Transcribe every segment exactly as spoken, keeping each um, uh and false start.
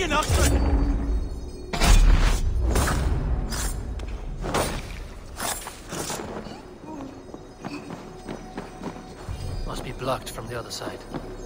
Must be blocked from the other side.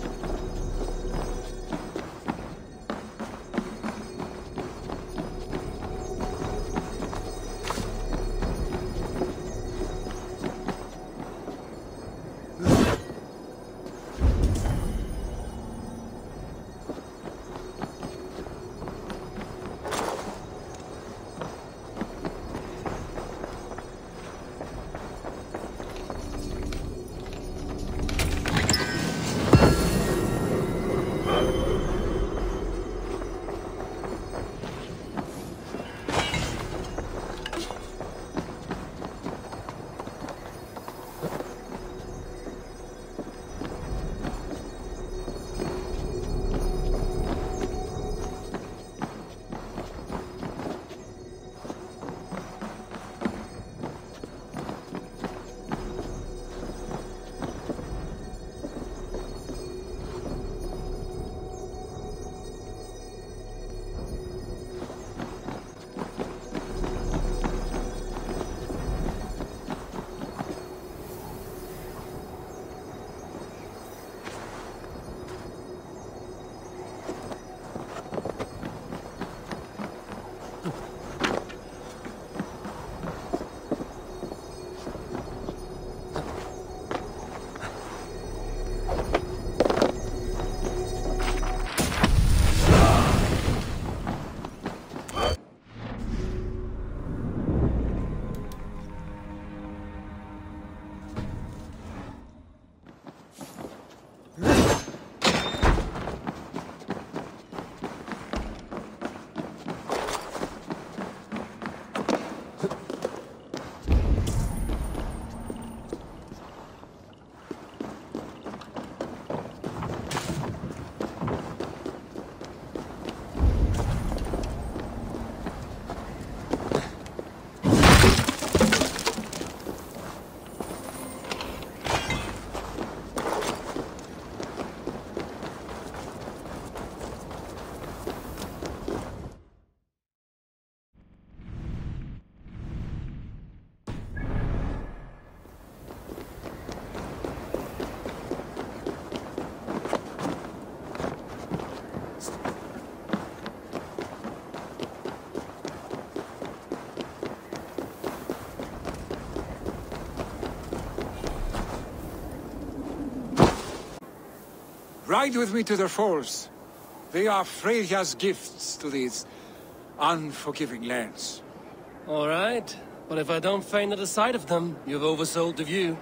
Ride with me to the falls. They are Freya's gifts to these unforgiving lands. All right, but if I don't faint at the sight of them, you've oversold the view.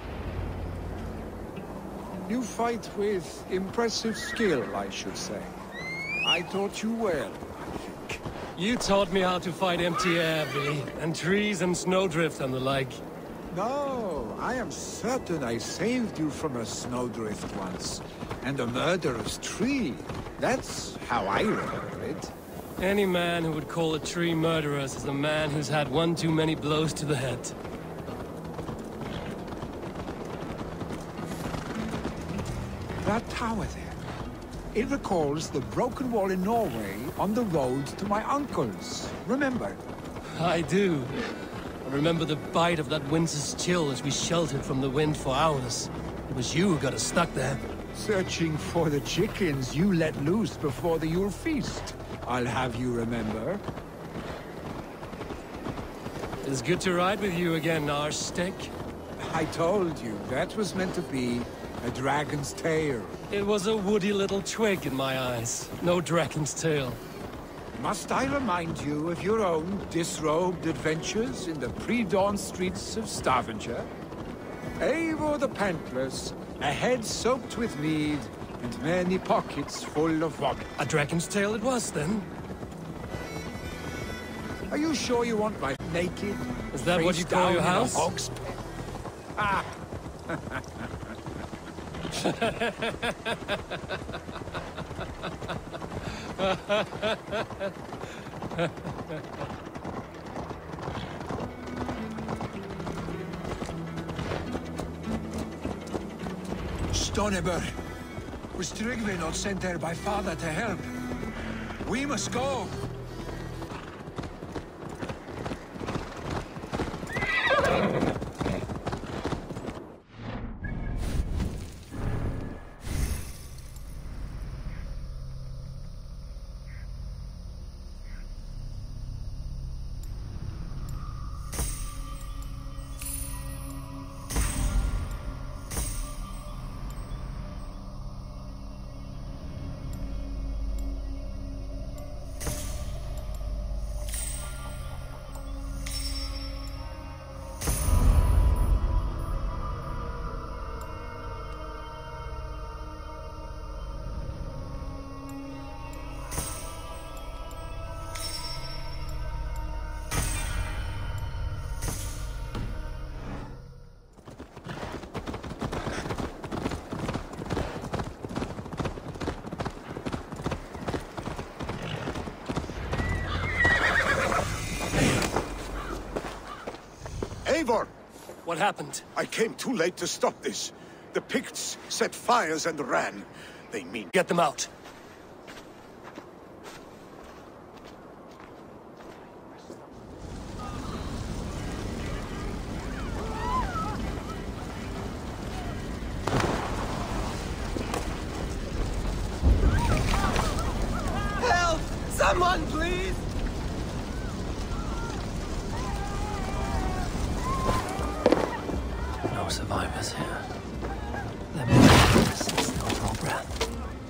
You fight with impressive skill, I should say. I taught you well, I think. You taught me how to fight empty air, Billy, and trees and snowdrift and the like. No, I am certain I saved you from a snowdrift once, and a murderous tree. That's how I remember it. Any man who would call a tree murderous is a man who's had one too many blows to the head. That tower there. It recalls the broken wall in Norway on the road to my uncle's. Remember? I do. I remember the bite of that winter's chill as we sheltered from the wind for hours. It was you who got us stuck there. Searching for the chickens you let loose before the Yule feast. I'll have you remember. It's good to ride with you again, Arstick. I told you, that was meant to be a dragon's tail. It was a woody little twig in my eyes. No dragon's tail. Must I remind you of your own disrobed adventures in the pre-dawn streets of Stavanger? Eivor the Pantless, a head soaked with mead, and many pockets full of vomit. A dragon's tail it was, then? Are you sure you want my naked? Is that what you call your house? Hog's pen? Ah! Stoneber. Was Tryggve not sent there by father to help? We must go. Eivor! What happened? I came too late to stop this. The Picts set fires and ran. They mean... Get them out. Help! Someone, please! No survivors here. They're motionless and still draw breath.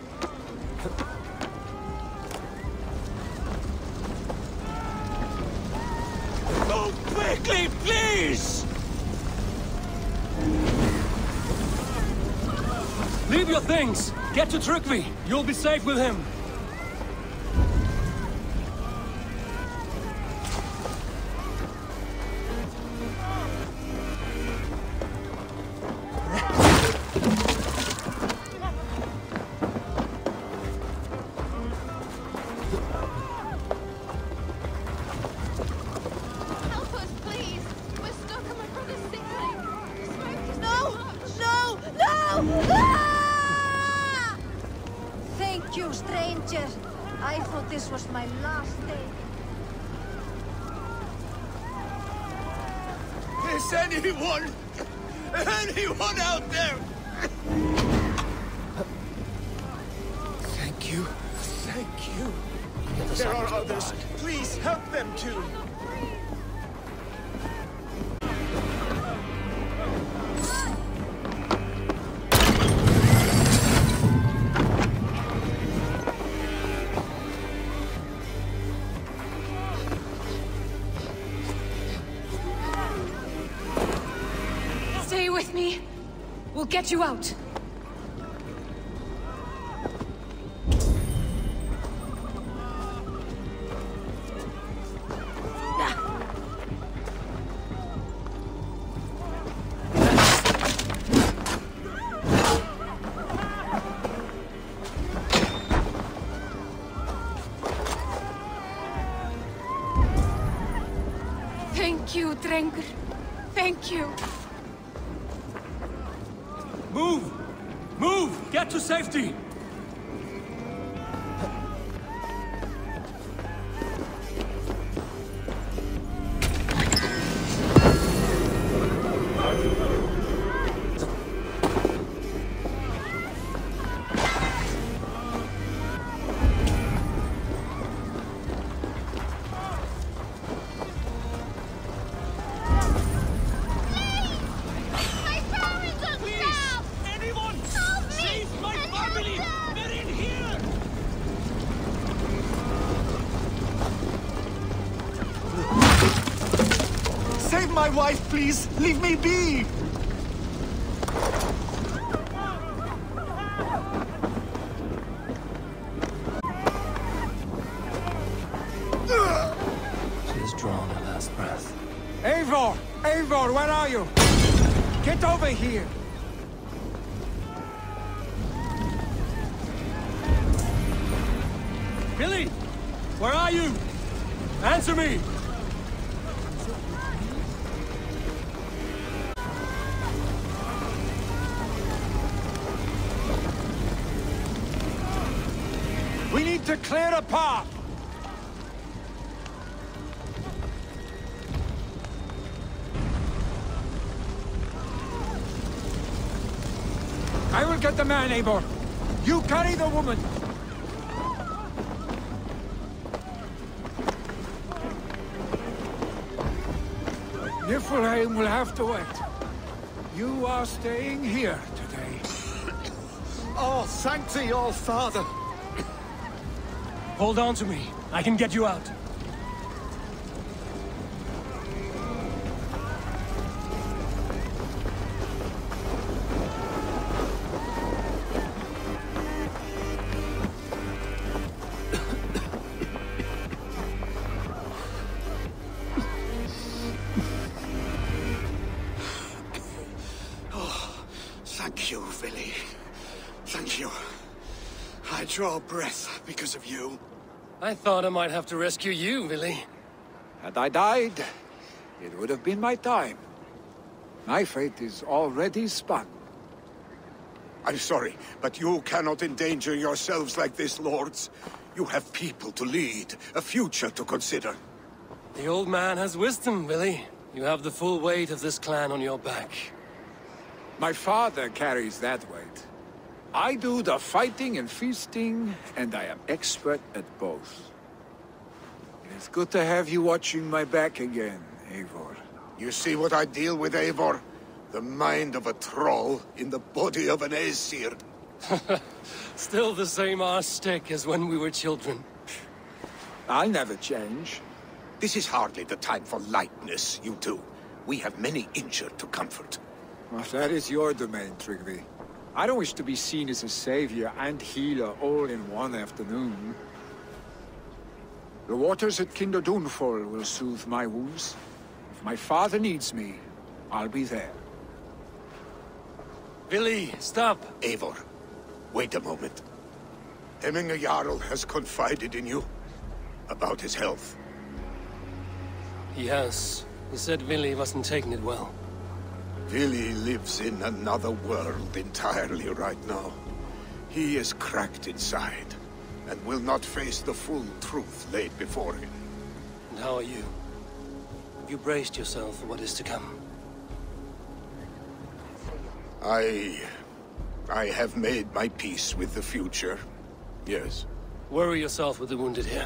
Move quickly, please! Leave your things! Get to Tryggvi! You'll be safe with him! Help us, please! We're stuck on my brother's sick leave. The smoke is... No! No! No! Ah! Thank you, stranger. I thought this was my last day. Is anyone... anyone out there? Thank you. Thank you. Get the There are salvage others. behind. Please help them too. Stay with me. We'll get you out. Thank you, Drengur. Thank you. Move! Move! Get to safety! My parents are stabbed! Anyone! Help me! Save my And family! help them! They're in here! Save my wife, please! Leave me be! She has drawn her last breath. Eivor! Eivor, where are you? Get over here! Billy! Where are you? Answer me! We need need to clear a path! I will get the man, Eivor. You carry the woman. Niflheim will have to wait. You are staying here today. Oh, Sancti, all father! Hold on to me. I can get you out. Thank you, Vili. Thank you. I draw breath because of you. I thought I might have to rescue you, Vili. Had I died, it would have been my time. My fate is already spun. I'm sorry, but you cannot endanger yourselves like this, lords. You have people to lead, a future to consider. The old man has wisdom, Vili. You have the full weight of this clan on your back. My father carries that weight. I do the fighting and feasting, and I am expert at both. It's good to have you watching my back again, Eivor. You see what I deal with, Eivor? The mind of a troll in the body of an Aesir. Still the same arse stick as when we were children. I'll never change. This is hardly the time for lightness, you two. We have many injured to comfort. Well, that is your domain, Tryggvi. I don't wish to be seen as a savior and healer all in one afternoon. The waters at Kinder Dunfall will soothe my wounds. If my father needs me, I'll be there. Vili, stop! Eivor, wait a moment. Hemminger Jarl has confided in you about his health. He has. He said Vili wasn't taking it well. Vili lives in another world entirely right now. He is cracked inside, and will not face the full truth laid before him. And how are you? Have you braced yourself for what is to come? I... I have made my peace with the future. Yes. Worry yourself with the wounded here.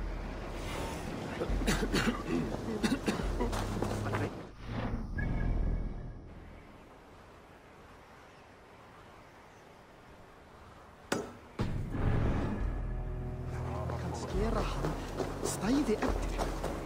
Skera hann, stæði eftir.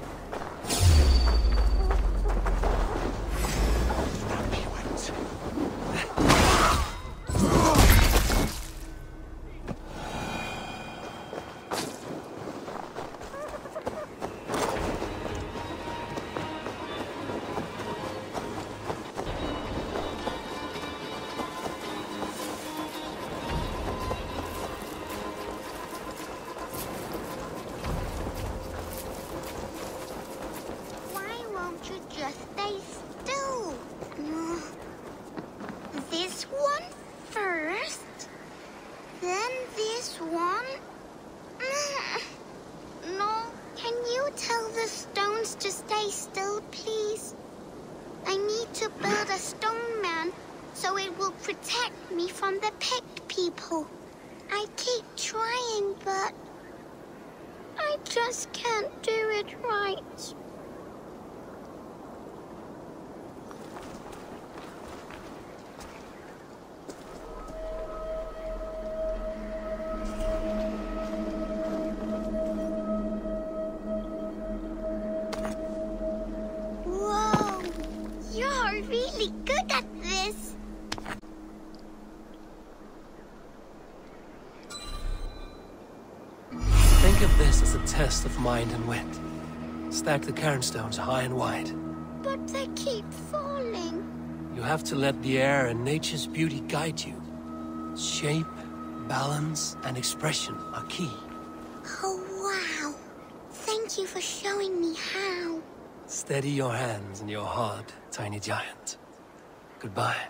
Test of mind and wit. Stack the cairnstones high and wide. But they keep falling. You have to let the air and nature's beauty guide you. Shape, balance, and expression are key. Oh, wow. Thank you for showing me how. Steady your hands and your heart, tiny giant. Goodbye.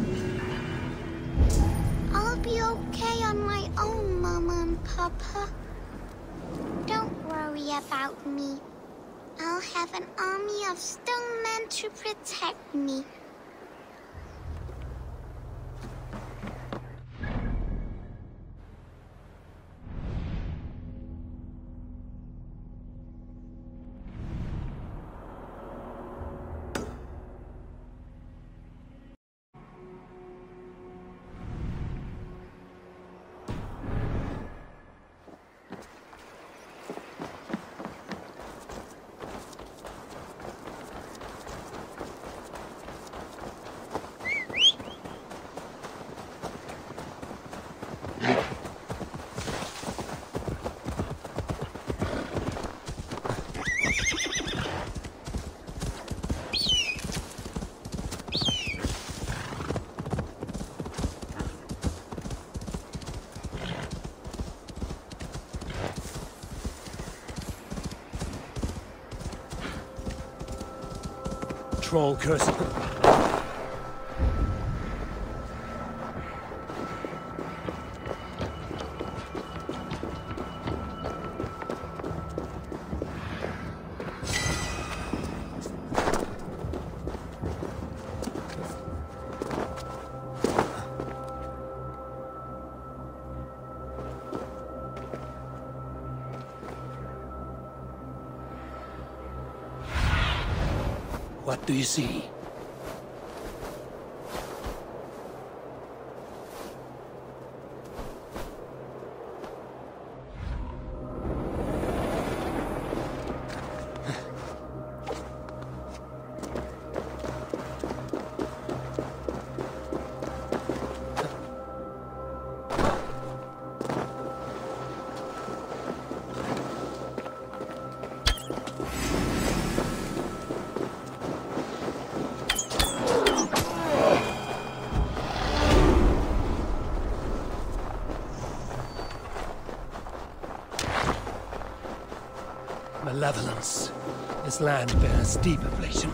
I'll be okay on my own, Mama and Papa. about me. I'll have an army of stone men to protect me. Troll curse. What do you see? Malevolence. This land bears deep affliction.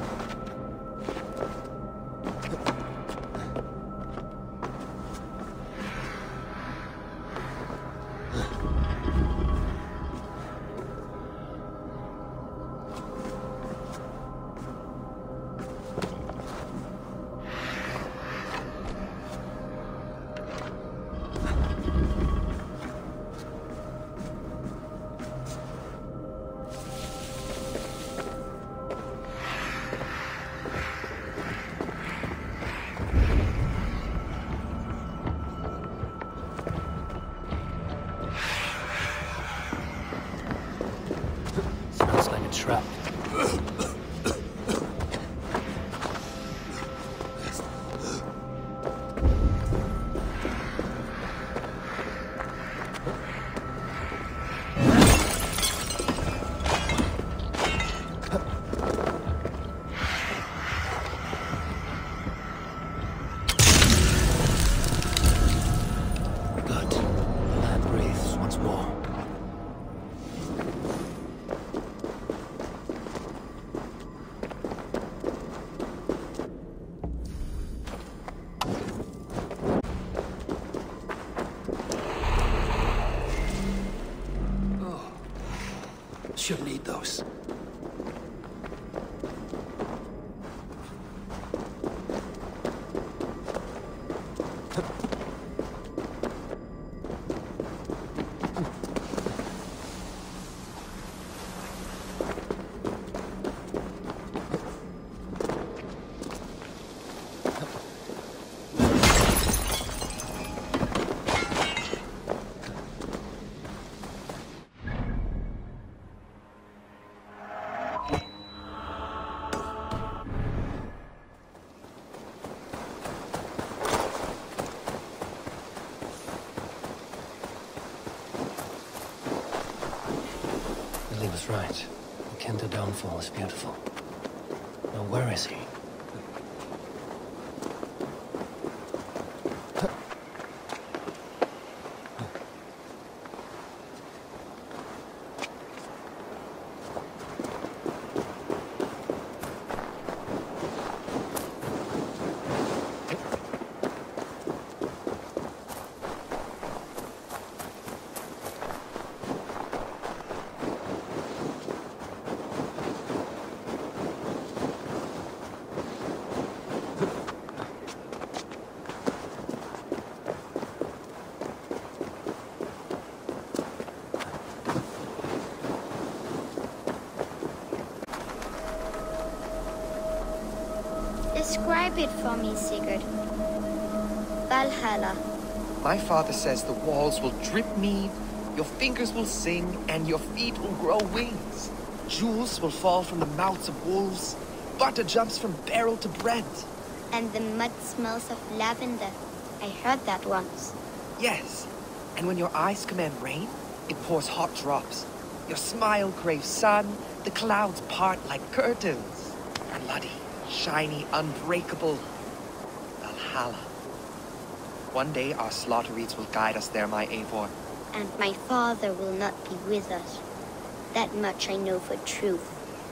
Smells like a trap. Good. The land breathes once more. Shouldn't eat those. Lily was right. The Kenta downfall is beautiful. Now where is he? Describe it for me, Sigurd. Valhalla. My father says the walls will drip mead, your fingers will sing, and your feet will grow wings. Jewels will fall from the mouths of wolves. Butter jumps from barrel to bread. And the mud smells of lavender. I heard that once. Yes. And when your eyes command rain, it pours hot drops. Your smile craves sun, the clouds part like curtains. Bloody, shiny, unbreakable Valhalla. One day our slaughter reeds will guide us there, my Eivor. And my father will not be with us. That much I know for truth.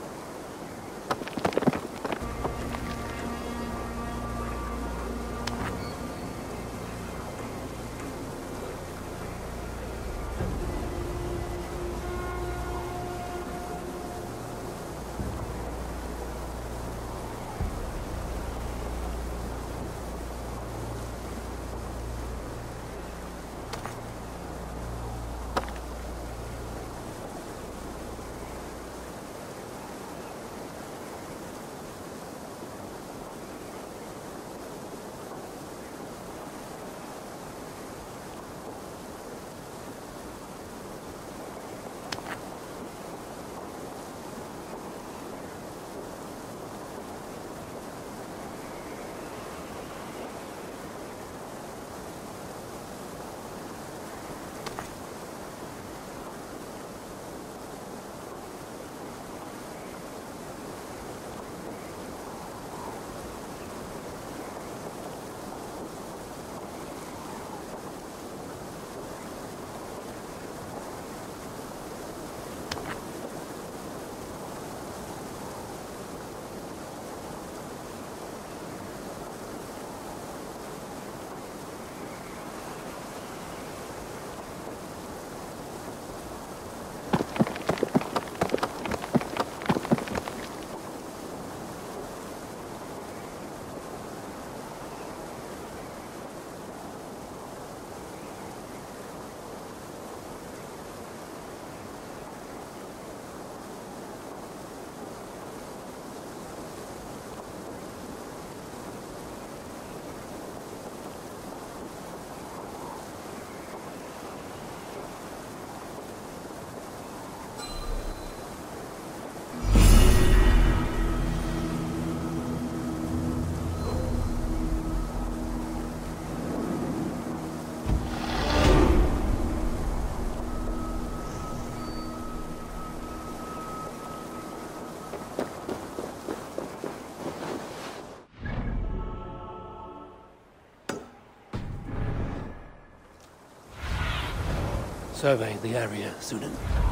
Survey the area, Sunan.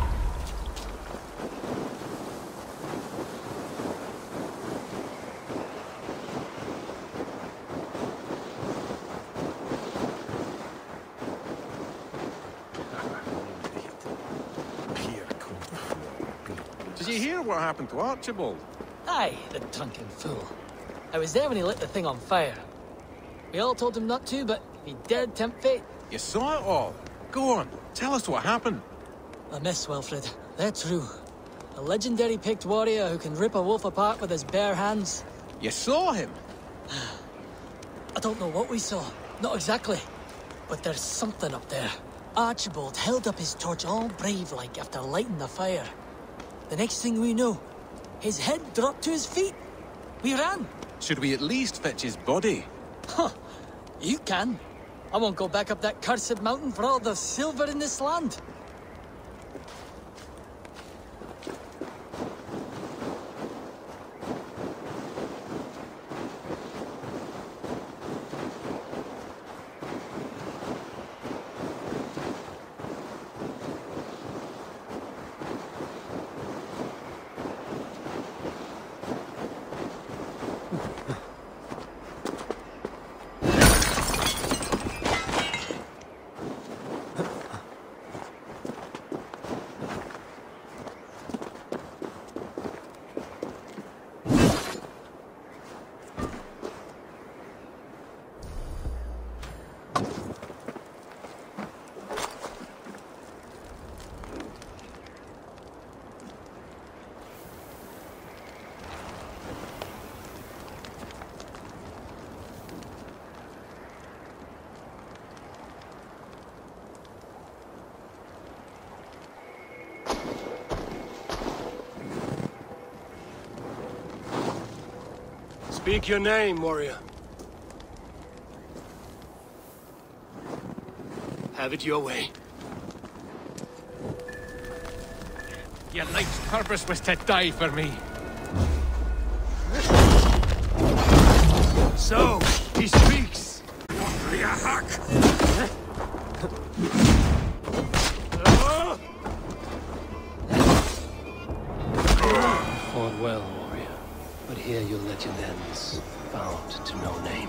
Did you hear what happened to Archibald? Aye, the drunken fool. I was there when he lit the thing on fire. We all told him not to, but he dared tempt fate. You saw it all. Go on, tell us what happened. A miss, Wilfred. They're true. A legendary picked warrior who can rip a wolf apart with his bare hands. You saw him? I don't know what we saw. Not exactly. But there's something up there. Archibald held up his torch all brave-like after lighting the fire. The next thing we know, his head dropped to his feet. We ran. Should we at least fetch his body? Huh. You can. I won't go back up that cursed mountain for all the silver in this land. Speak your name, warrior. Have it your way. Your life's purpose was to die for me. So, he speaks. Riahak! Fought well, warrior. But here your legend ends, bound to no name.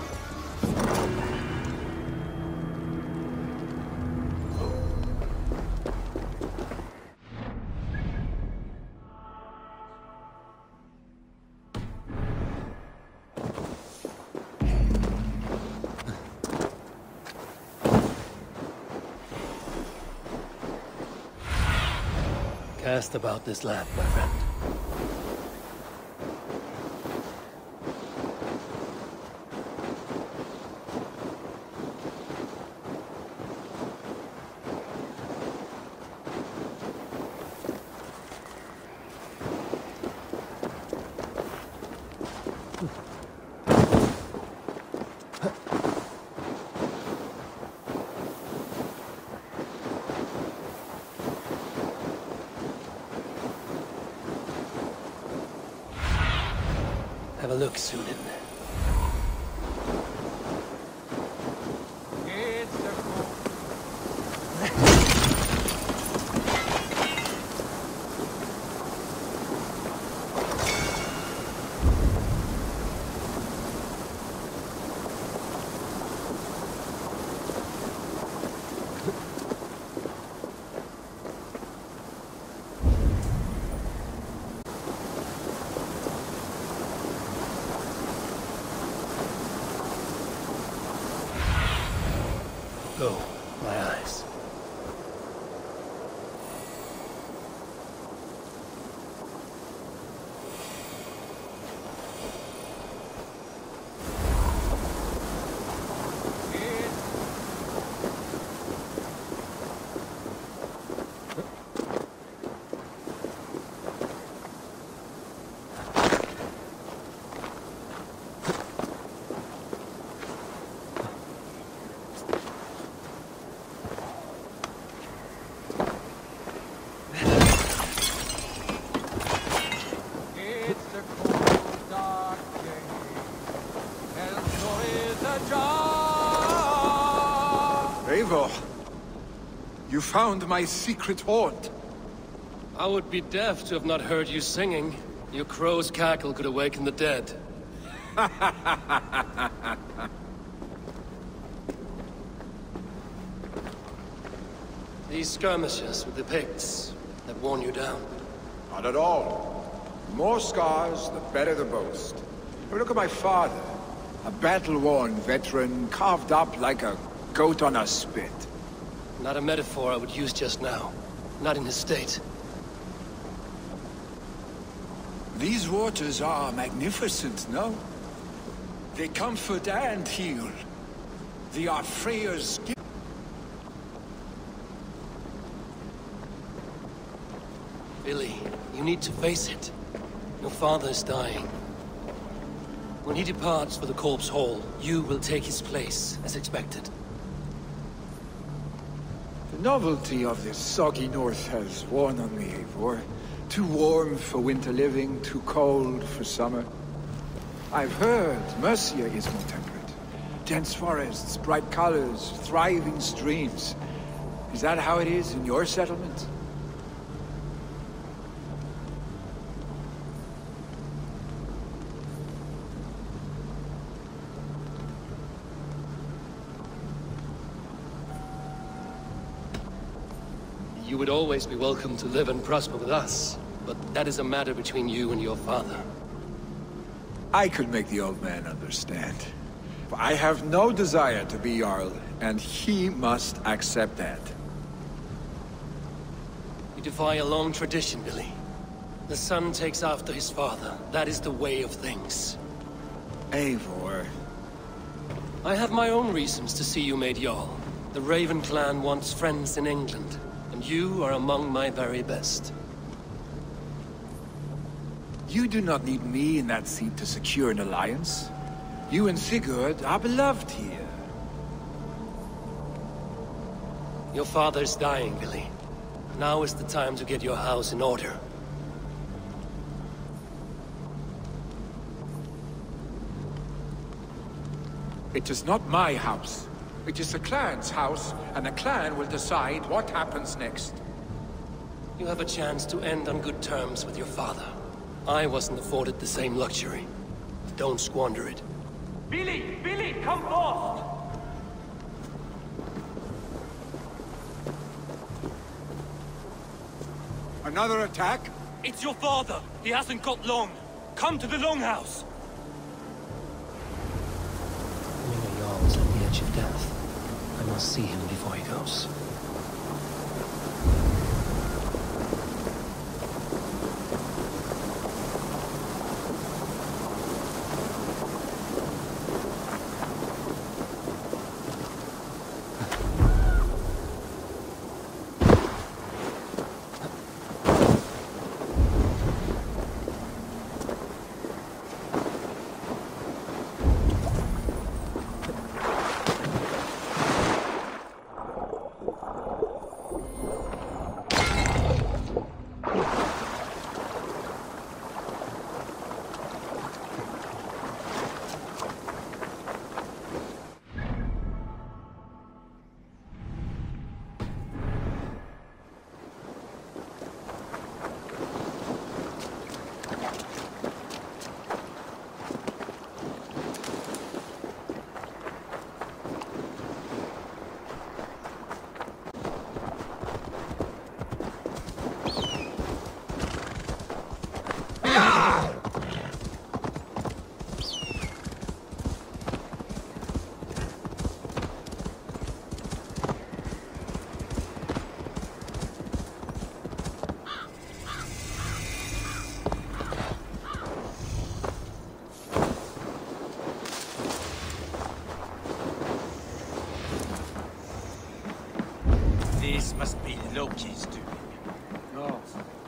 Cast about this land, my friend. Have a look, Sunan. Go, my eyes. Eivor, you found my secret haunt. I would be deaf to have not heard you singing. Your crow's cackle could awaken the dead. These skirmishes with the Picts that worn you down. Not at all. The more scars, the better the boast. But look at my father. A battle-worn veteran, carved up like a goat on a spit. Not a metaphor I would use just now. Not in his state. These waters are magnificent, no? They comfort and heal. They are Freyr's gift. Billy, you need to face it. Your father is dying. When he departs for the Corpse Hall, you will take his place, as expected. The novelty of this soggy north has worn on me, Eivor. Too warm for winter living, too cold for summer. I've heard Mercia is more temperate. Dense forests, bright colors, thriving streams. Is that how it is in your settlement? You would always be welcome to live and prosper with us, but that is a matter between you and your father. I could make the old man understand. I have no desire to be Jarl, and he must accept that. You defy a long tradition, Billy. The son takes after his father. That is the way of things. Eivor. I have my own reasons to see you made Jarl. The Raven clan wants friends in England, and you are among my very best. You do not need me in that seat to secure an alliance. You and Sigurd are beloved here. Your father's dying, Billy. Now is the time to get your house in order. It is not my house. It is the clan's house, and the clan will decide what happens next. You have a chance to end on good terms with your father. I wasn't afforded the same luxury. Don't squander it. Billy! Billy, come fast! Another attack? It's your father! He hasn't got long! Come to the Longhouse! Linger Jarl is at the edge of death. I must see him before he goes. This must be Loki's doing. No.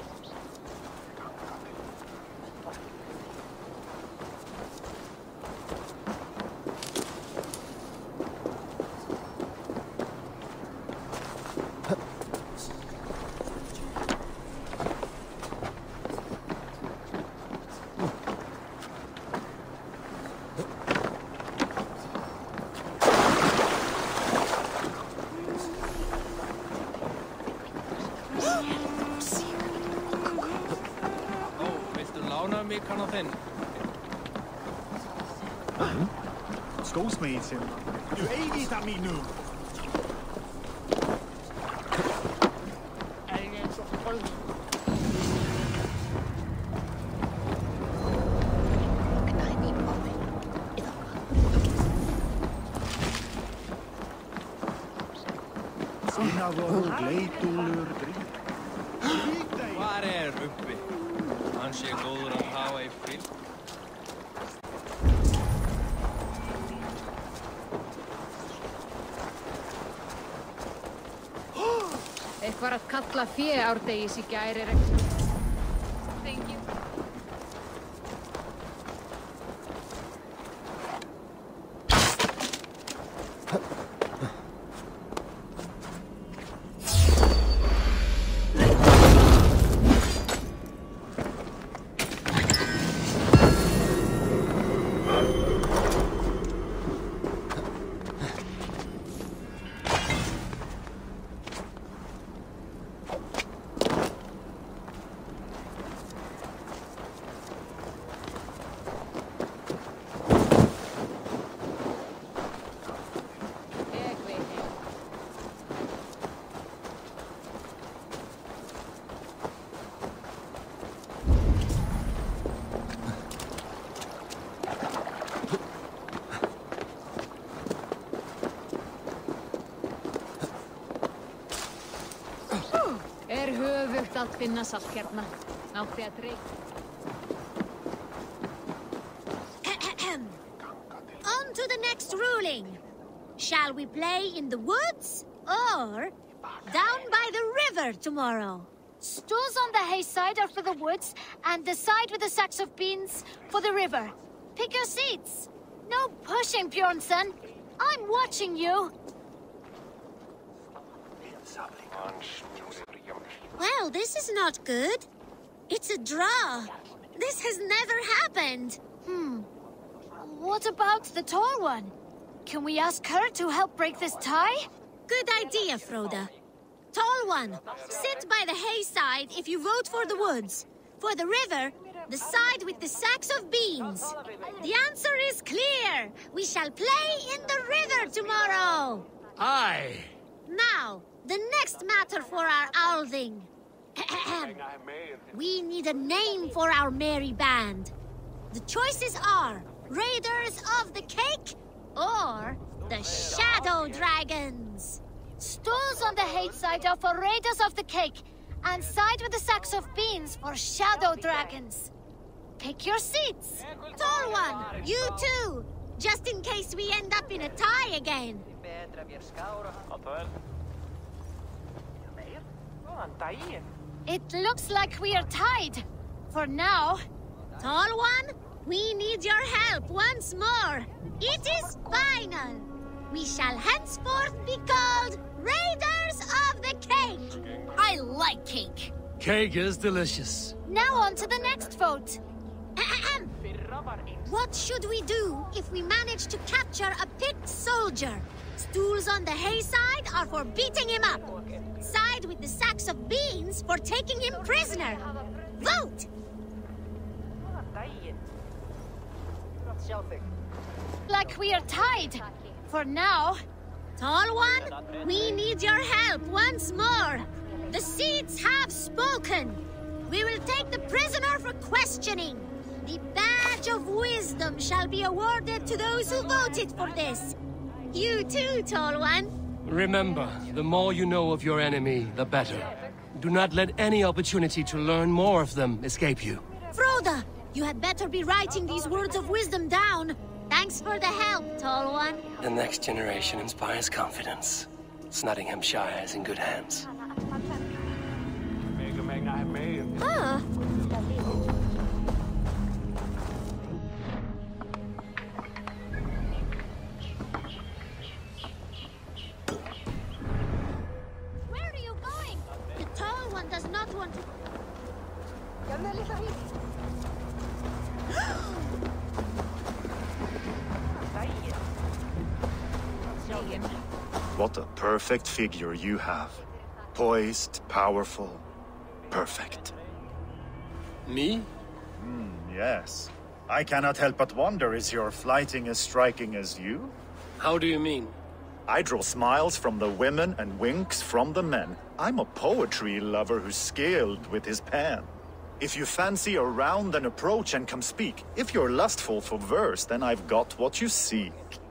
Skosmeten. Du er ikke der min nu. Sinna var gleitulur drink. Hvar er uppi? Hann sé góður að hafa í fylg. Eitthvað að kalla fé árdegis í gær er ekki... Thank you. Er höfugt að finna saltkjarna. Átti að dreik. On to the next ruling. Shall we play in the woods or down by the river tomorrow? Stools on the hay side are for the woods, and the side with the sacks of beans for the river. Pick your seats. No pushing, Bjornsson. I'm watching you. Well, this is not good. It's a draw. This has never happened. Hmm. What about the tall one? Can we ask her to help break this tie? Good idea, Froda. Tall one, sit by the hay side if you vote for the woods. For the river, the side with the sacks of beans. The answer is clear. We shall play in the river tomorrow. Aye. Now, the next matter for our Althing. We need a name for our merry band. The choices are Raiders of the Cake or the Shadow Dragons. Stools on the hay side are for Raiders of the Cake, and side with the sacks of beans for Shadow Dragons. Pick your seats. Tall one, you too, just in case we end up in a tie again. It looks like we are tied. For now. Tall one, we need your help once more. It is final. We shall henceforth be called Raiders of the Cake. I like cake. Cake is delicious. Now on to the next vote. Ahem. What should we do if we manage to capture a picked soldier? Stools on the hay side are for beating him up. Side with the sacks of beans for taking him prisoner. Vote! Like we are tied. For now. Tall one, we need your help once more. The seats have spoken. We will take the prisoner for questioning. The badge of wisdom shall be awarded to those who voted for this. You too, Tall One. Remember, the more you know of your enemy, the better. Do not let any opportunity to learn more of them escape you. Froda, you had better be writing these words of wisdom down. Thanks for the help, Tall One. The next generation inspires confidence. Nottinghamshire is in good hands. Huh? Where are you going? The tall one does not want to... What a perfect figure you have. Poised, powerful, perfect. Me? Hmm, yes. I cannot help but wonder, is your flighting as striking as you? How do you mean? I draw smiles from the women and winks from the men. I'm a poetry lover who's skilled with his pen. If you fancy a round, then approach and come speak. If you're lustful for verse, then I've got what you seek.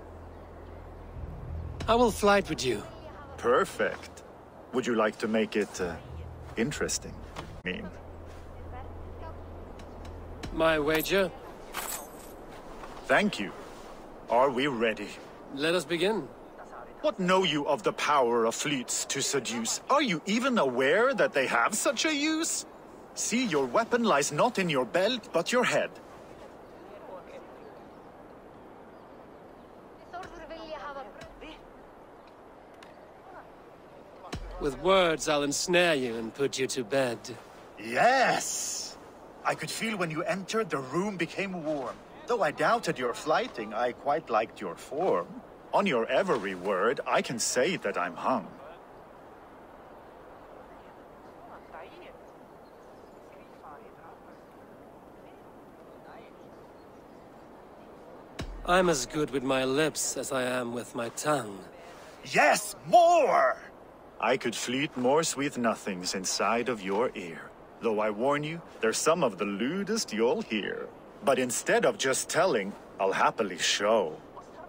I will flight with you. Perfect. Would you like to make it uh, interesting? I mean, my wager? Thank you. Are we ready? Let us begin. What know you of the power of flutes to seduce? Are you even aware that they have such a use? See, your weapon lies not in your belt, but your head. With words, I'll ensnare you and put you to bed. Yes! I could feel when you entered, the room became warm. Though I doubted your flighting, I quite liked your form. On your every word, I can say that I'm hung. I'm as good with my lips as I am with my tongue. Yes, more! I could fleet more sweet nothings inside of your ear. Though I warn you, they're some of the lewdest you'll hear. But instead of just telling, I'll happily show.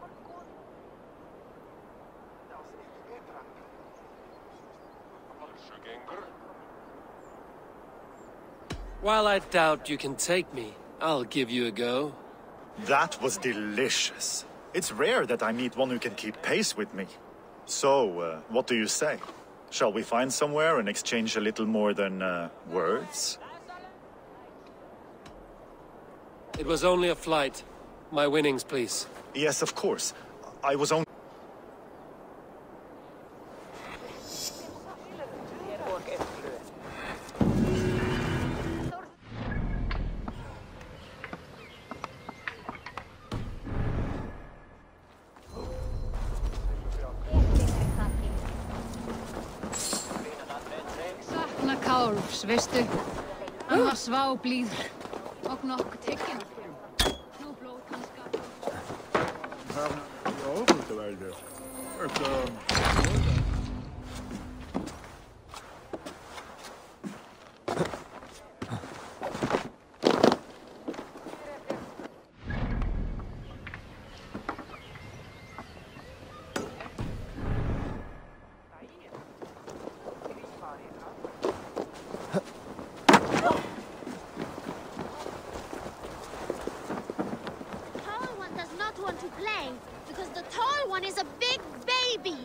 While I doubt you can take me, I'll give you a go. That was delicious. It's rare that I meet one who can keep pace with me. So, uh, what do you say? Shall we find somewhere and exchange a little more than uh, words? It was only a flight. My winnings, please. Yes, of course. I was only... Sakna Kálfs, veistu? Hann var sváblíður og nokkuð tekinn. Nú blóð hans gaf. Ja, goed te wijden. Het, uh, Want to play because the tall one is a big baby.